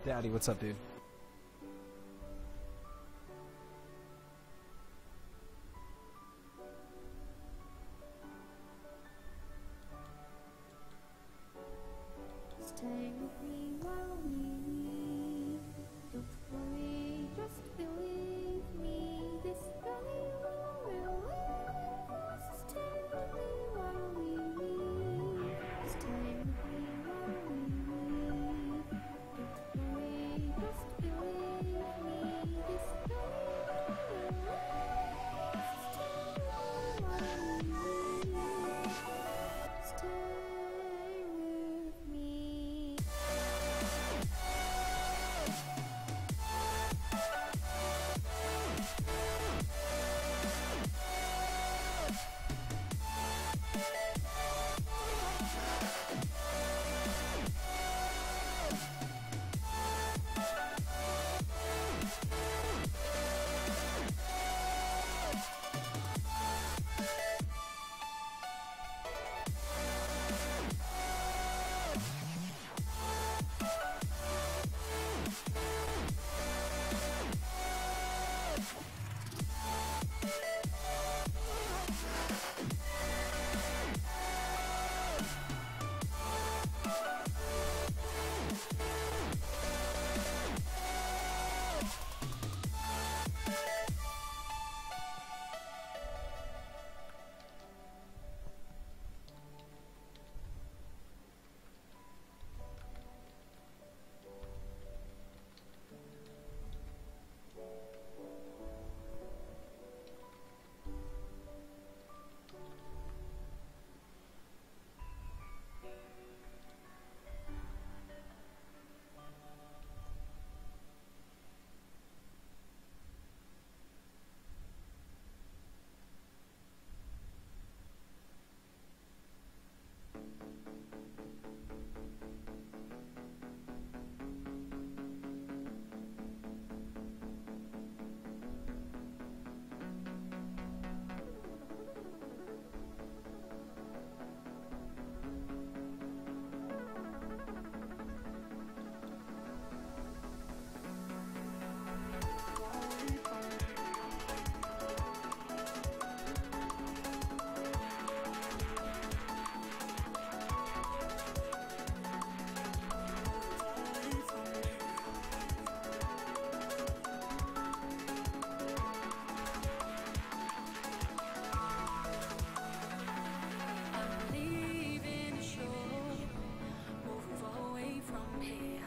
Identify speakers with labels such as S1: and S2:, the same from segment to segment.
S1: Daddy, what's up, dude?
S2: Stay with me while we leave. Don't worry, just believe me. This guy will live. Stay with me while we leave. Stay with me while we leave. Don't worry, just believe me. This guy will live. Stay with me while we leave. Stay with me. I'm leaving shore, moving away from here.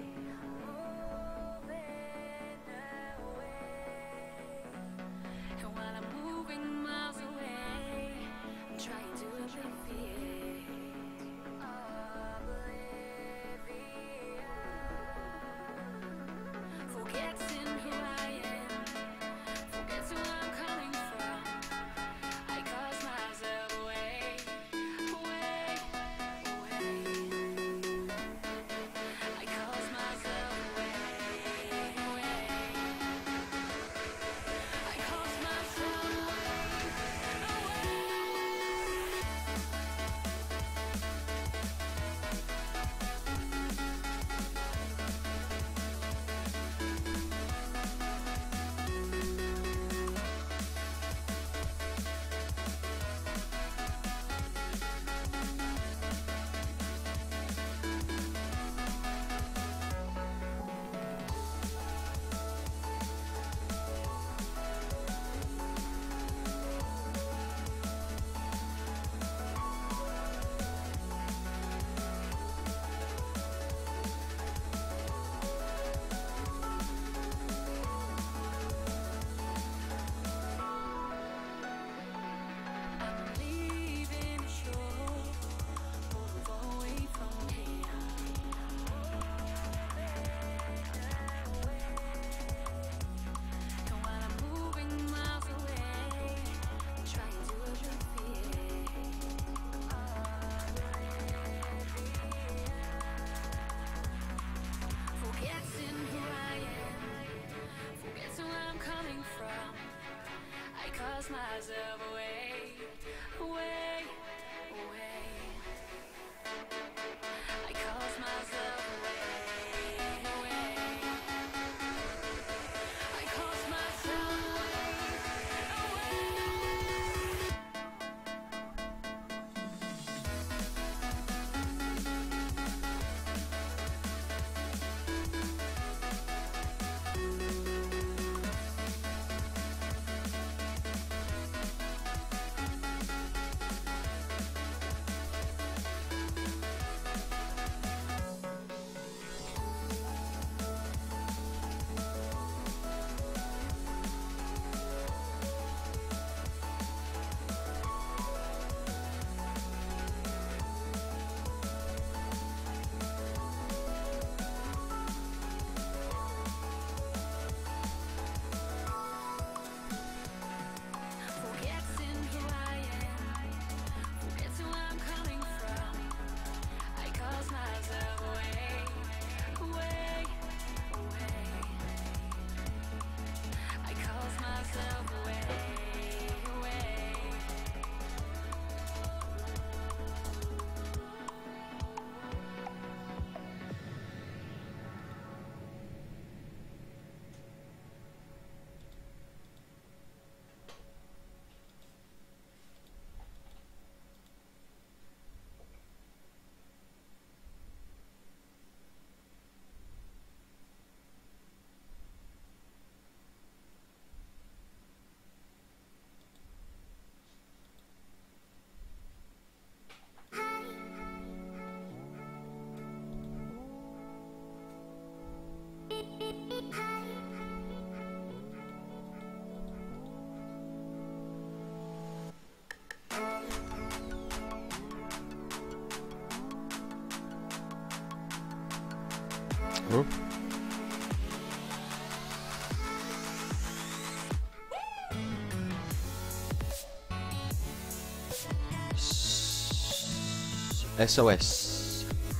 S2: Moving away. And while I'm moving miles away, I'm trying to alleviate oblivion. Forgetting who I am, forgetting where I'm coming from. I cause myself away, away, away. I cause myself away, away. I cause myself I'm leaving shore, move away from here. And while I'm moving miles away, I'm trying to alleviate forgetting who I am, forgetting where I'm coming from. I cause myself away, away, away. I cause myself away, away.
S1: Huh? SOS.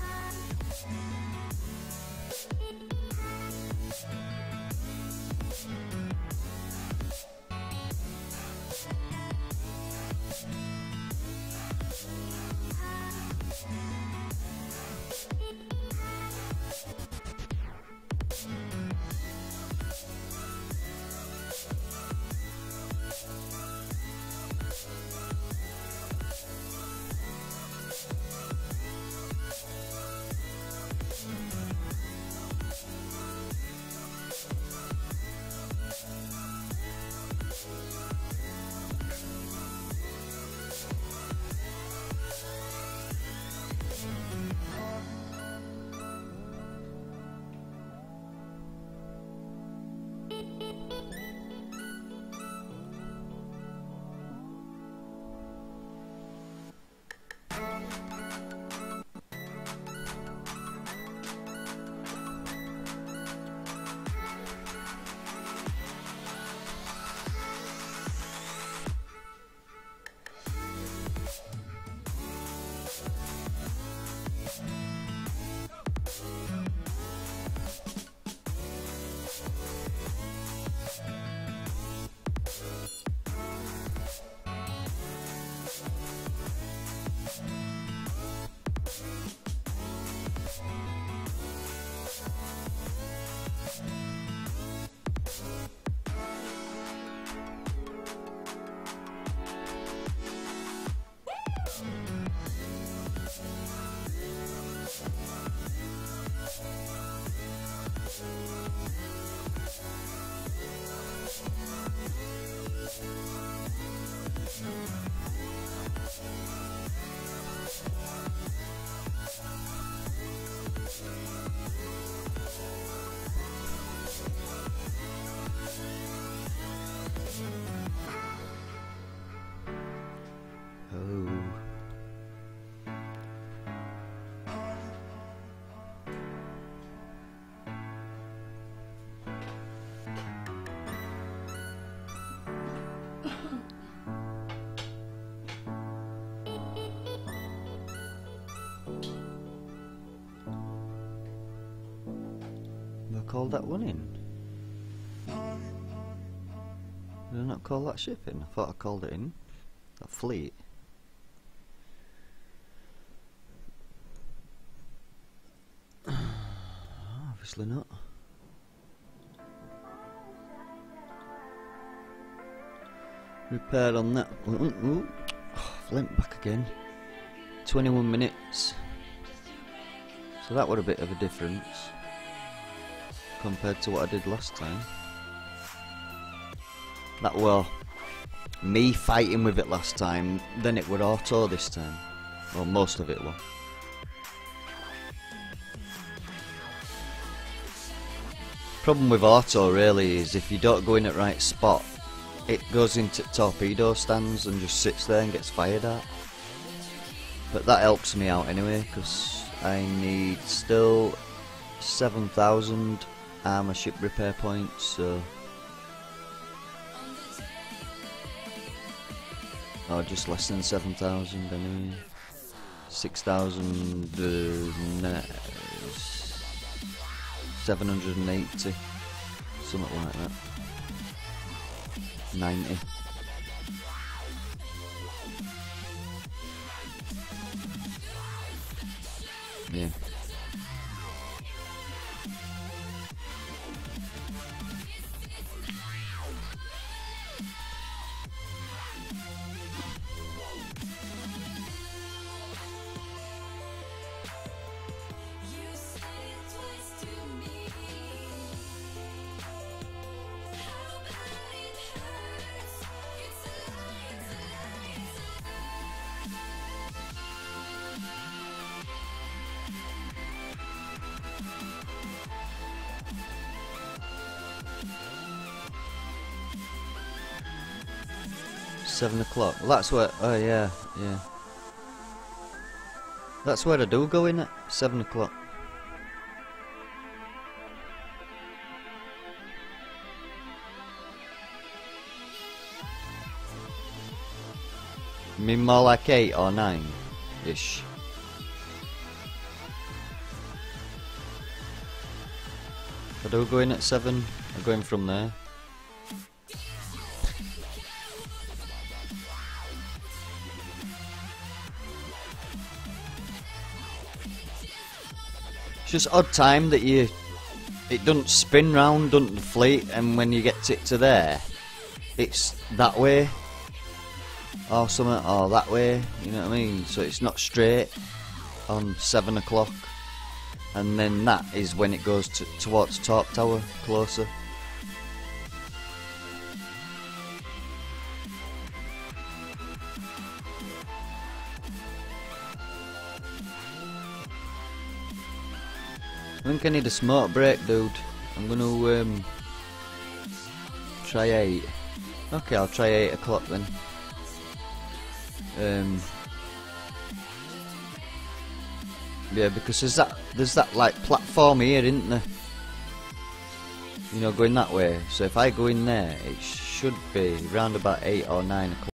S1: Called that one in? Did I not call that ship in? I thought I called it in. That fleet. Obviously not. Repaired on that. Ooh. Flint back again. 21 minutes. So that was a bit of a difference compared to what I did last time. That were me fighting with it last time, then it would auto this time. Well, most of it were. Problem with auto really is if you don't go in at right spot, it goes into torpedo stands and just sits there and gets fired at. But that helps me out anyway, because I need still 7,000 armour ship repair points, so... Oh, just less than 7,000 anyway. 6,000... 780. Something like that. 90. Yeah. $7 o'clock. Well, that's where. Oh yeah, yeah. That's where I do go in at 7 o'clock. I mean more like 8 or 9 ish. If I do go in at 7, I'm going from there. It's just odd time that it doesn't spin round, doesn't deflate, and when you get it to there, it's that way, or something, or that way, you know what I mean? So it's not straight on 7 o'clock, and then that is when it goes towards top tower, closer. I think I need a smoke break, dude. I'm gonna try 8. Okay, I'll try 8 o'clock then. Yeah, because there's that like platform here, isn't there? You know, going that way. So if I go in there, it should be round about 8 or 9 o'clock.